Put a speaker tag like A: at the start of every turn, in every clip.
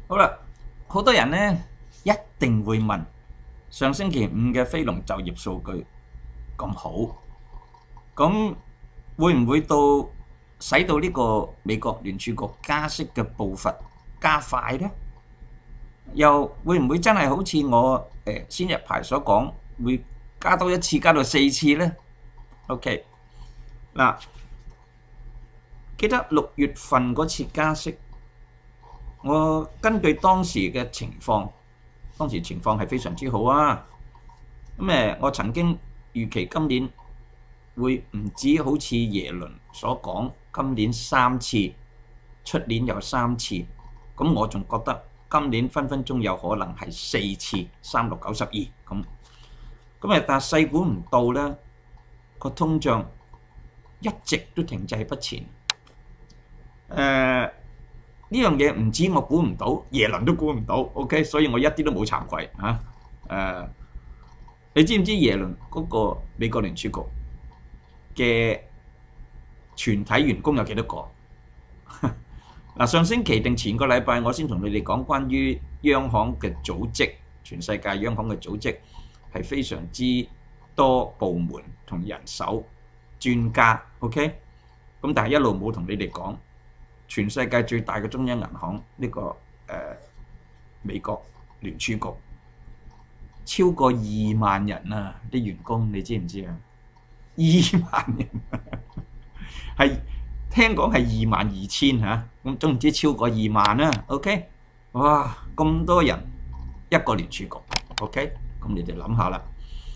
A: 好啦，好多人呢一定會問，上星期五嘅非農就業數據咁好，咁會唔會使到呢個美國聯儲局加息嘅步伐加快呢？又會唔會真係好似我先日排所講，會加多一次，加到4次呢 ？OK， 嗱，記得6月份嗰次加息，我根據當時嘅情況，當時情況係非常之好啊。咁我曾經預期今年會唔止好似耶倫所講，今年3次，出年又3次，咁我仲覺得今年分分鐘有可能係4次，3、6、9、12咁。但係細估唔到咧，個通脹一直都停滯不前。呢樣嘢唔止我估唔到，耶倫都估唔到。OK， 所以我一啲都冇慚愧嚇。你知唔知耶倫嗰個美國聯儲局嘅全體員工有幾多個？嗱，上星期定前個禮拜，我先同你哋講關於央行嘅組織，全世界央行嘅組織係非常之多部門同人手專家。OK， 咁但係一路冇同你哋講，全世界最大嘅中央銀行呢個美國聯儲局超過2萬人啊！啲員工你知唔知啊？2萬人係聽講係22,000嚇，咁總唔知超過2萬啦。OK， 哇咁多人一個聯儲局 ，OK， 咁你哋諗下啦。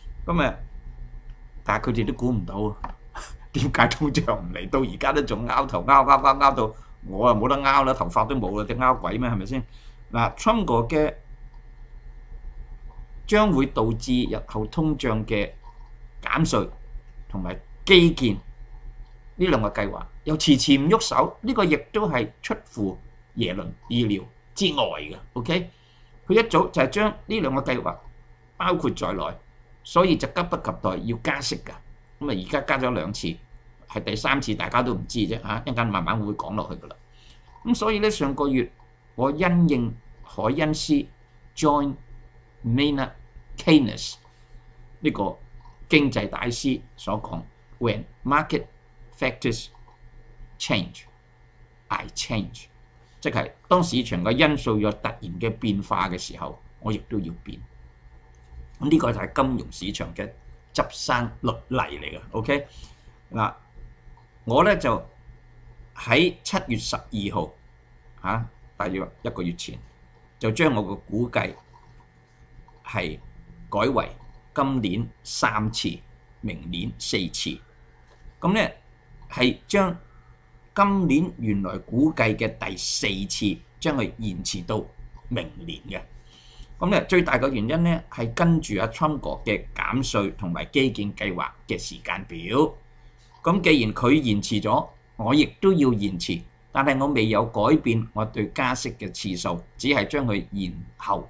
A: 但係佢哋都估唔到點解通脹唔嚟，到而家都仲拗頭拗到我啊冇得拗啦，頭髮都冇啦，隻拗鬼咩？係咪先？嗱 ，Trump 嘅將會導致日後通脹嘅減稅同埋基建呢兩個計劃又遲遲唔喐手，呢個亦都係出乎耶倫意料之外嘅。OK， 佢一早就係將呢兩個計劃包括在內，所以就急不及待要加息㗎。而家加咗2次，係第3次大家都唔知啫嚇，一陣間慢慢會講落去㗎啦。所以咧，上個月我因應凱恩斯 John Maynard Keynes 呢個經濟大師所講 ，When market factors change, I change， 即係當市場嘅因素有突然嘅變化嘅時候，我亦都要變。呢個就係金融市場嘅執生律例嚟嘅。OK， 嗱，我咧就喺7月12號大約1個月前，就將我個估計係改為今年3次，明年4次。咁咧係將今年原來估計嘅第4次，將佢延遲到明年嘅。咁咧最大嘅原因咧係跟住阿 Trump 嘅減稅同埋基建計劃嘅時間表。咁既然佢延遲咗，我亦都要延遲，但係我未有改變我對加息嘅次數，只係將佢延後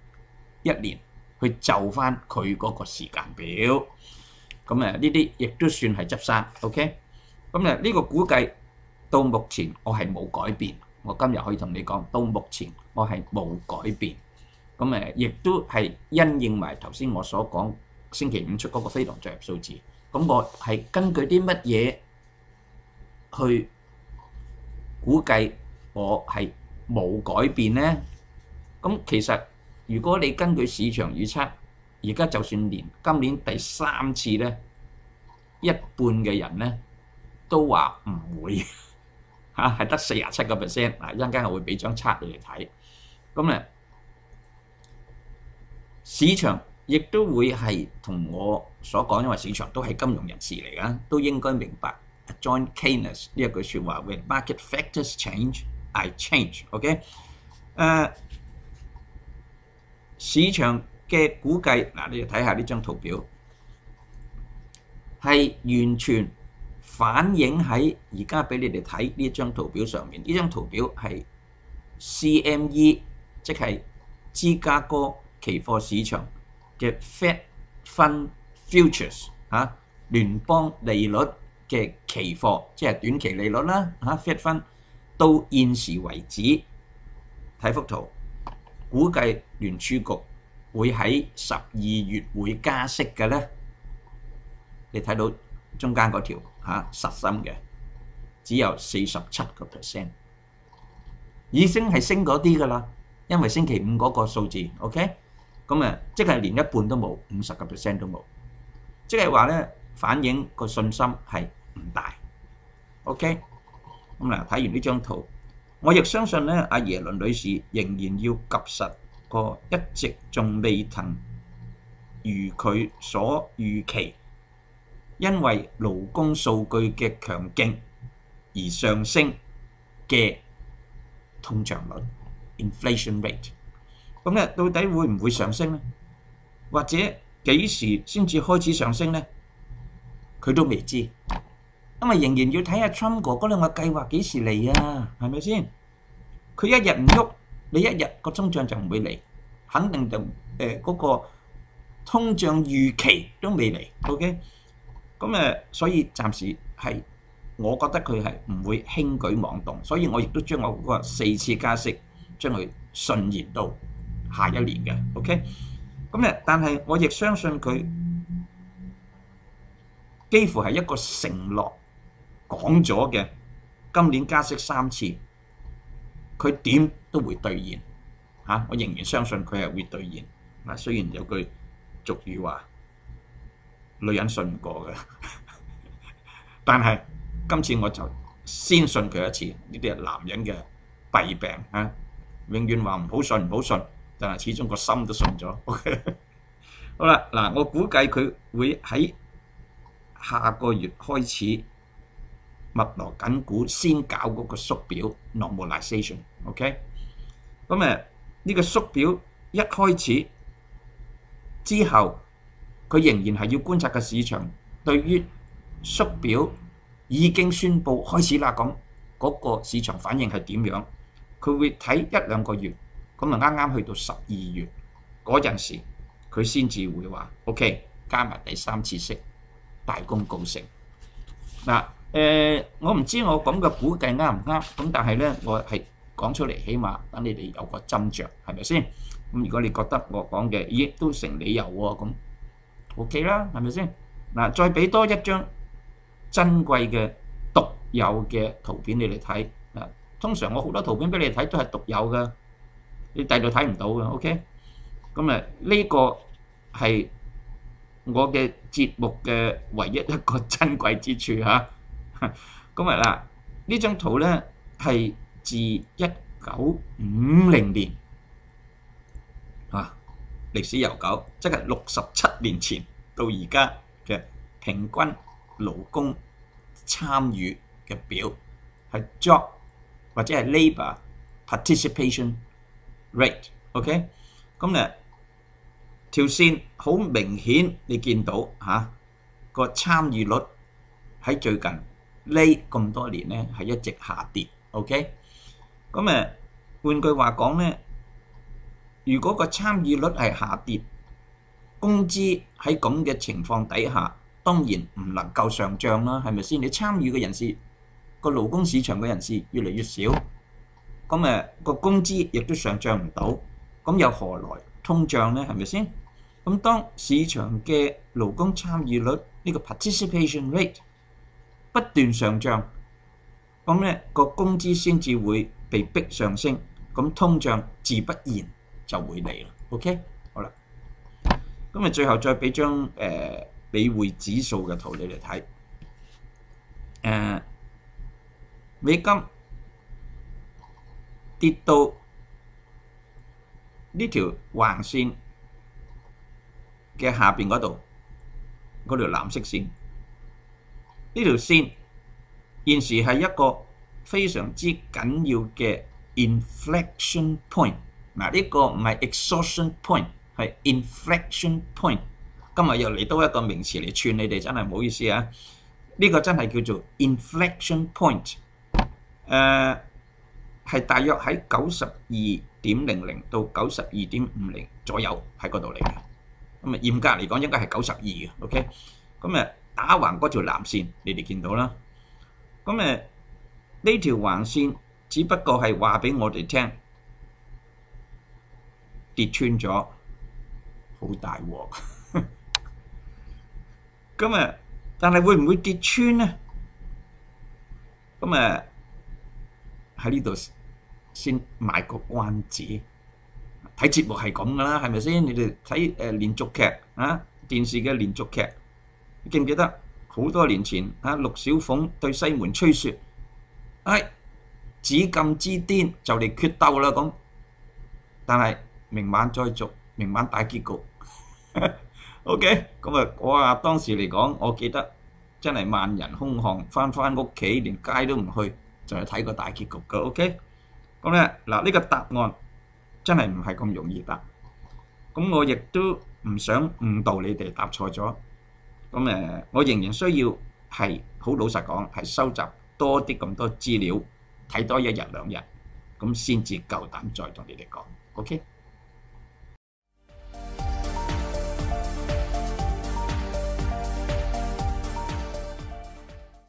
A: 1年去就翻佢嗰個時間表。咁呢啲亦都算係執生。OK， 咁呢個估計到目前我係冇改變。我今日可以同你講，到目前我係冇改變。咁亦都係因應埋頭先我所講星期5出嗰個非農就業數字。咁我係根據啲乜嘢去估計我係冇改變呢？咁其實如果你根據市場預測，而家就算連今年第3次呢，一半嘅人呢都話唔會係得47%。嗱，一陣間我會俾張冊你哋睇。咁市場亦都會係同我所講，因為市場都係金融人士嚟㗎，都應該明白 John Keynes 呢一句説話 ：When market factors change, I change。OK， 市場嘅估計嗱，你要睇下呢張圖表，係完全反映喺而家俾你哋睇呢張圖表上面。呢張圖表係 CME， 即係芝加哥期貨市場嘅 Fed Fund Futures 聯邦利率嘅期貨，即係短期利率啦Fed Fund 到現時為止，睇幅圖估計聯儲局會喺12月會加息嘅咧？你睇到中間嗰條實心嘅只有47%，已經係升嗰啲㗎啦，因為星期五嗰個數字 ，OK， 咁即係連一半都冇，50% 都冇，即係話咧反映個信心係唔大 ，OK， 咁嗱睇完呢張圖，我亦相信咧阿耶倫女士仍然要及實個一直仲未曾如佢所預期，因為勞工數據嘅強勁而上升嘅通脹率 inflation rate， 咁咧到底會唔會上升咧？或者幾時先至開始上升咧？佢都未知，因為仍然要睇下 Trump 哥嗰兩個計劃幾時嚟啊？係咪先？佢一日唔喐，你一日個通脹就唔會嚟，肯定就嗰個通脹預期都未嚟 ，OK？ 咁所以暫時係我覺得佢係唔會輕舉妄動，所以我亦都將我嗰個4次加息將佢順延到下一年嘅 ，OK？ 咁但係我亦相信佢幾乎係一個承諾講咗嘅，今年加息3次，佢點都會兌現嚇，我仍然相信佢係會兌現。嗱，雖然有句俗語話女人信唔過嘅，但係今次我就先信佢一次，呢啲係男人嘅弊病嚇，永遠話唔好信唔好信，但係始終個心都信咗。OK， 好啦，嗱，我估計佢會喺下個月開始密鑼緊鼓先搞嗰個縮表 normalization，OK？ 咁呢個縮表一開始之後，佢仍然係要觀察個市場對於縮表已經宣布開始啦，咁嗰個市場反應係點樣？佢會睇1-2個月，咁啱啱去到12月嗰陣時，佢先至會話 OK 加埋第3次息，大功告成。嗱，我唔知我講嘅估計啱唔啱，咁但係咧我係講出嚟，起碼等你哋有個斟酌，係咪先？咁如果你覺得我講嘅咦都成理由喎，咁 OK 啦，係咪先？嗱，再俾多一張珍貴嘅獨有嘅圖片你哋睇。嗱，通常我好多圖片俾你睇都係獨有嘅，你第度睇唔到嘅 OK。咁呢個係我嘅節目嘅唯一一個珍貴之處嚇。咁嗱，呢張圖咧係自1950年歷史悠久，即係67年前到而家嘅平均勞工參與嘅表，係 job 或者係 labour participation rate。OK， 咁條線好明顯，你見到個參與率喺最近呢咁多年咧係一直下跌。OK， 咁換句話講咧，如果個參與率係下跌，工資喺咁嘅情況底下，當然唔能夠上漲啦，係咪先？你參與嘅人士，個勞工市場嘅人士越嚟越少，咁個工資亦都上漲唔到，咁又何來通脹咧？係咪先？咁當市場嘅勞工參與率呢個 participation rate 不斷上漲，咁咧個工資先至會被逼上升，咁通脹自不然就會嚟啦。OK， 好啦，咁最後再俾張美匯指數嘅圖你哋睇，美金跌到呢條橫線嘅下邊嗰度，嗰條藍色線，呢條線現時係一個非常之緊要嘅 inflection point。嗱，呢個唔係 exhaustion point， 係 inflection point。今日又嚟多一個名詞嚟串你哋，真係唔好意思啊！呢個真係叫做 inflection point，係大約喺92.00到92.50左右喺嗰度嚟嘅。咁嚴格嚟講應該係92嘅。OK， 咁打橫嗰條藍線你哋見到啦。咁呢條橫線只不過係話俾我哋聽， 跌穿咗，好大鑊。咁啊，但係會唔會跌穿呢？咁啊喺呢度先賣個關子。睇節目係咁噶啦，係咪先？你哋睇連續劇啊，電視嘅連續劇，記唔記得好多年前啊？陸小鳳對西門吹雪，紫禁之巔就嚟決鬥啦咁，但係明晚再續，明晚大結局。OK， 咁啊，我當時嚟講，我記得真係萬人空巷，翻屋企連街都唔去，就係睇個大結局嘅。OK，咁咧嗱，呢個答案真係唔係咁容易答，咁我亦都唔想誤導你哋答錯咗。咁我仍然需要係好老實講，係收集多啲咁多資料，睇多一日兩日，咁先至夠膽再同你哋講。OK。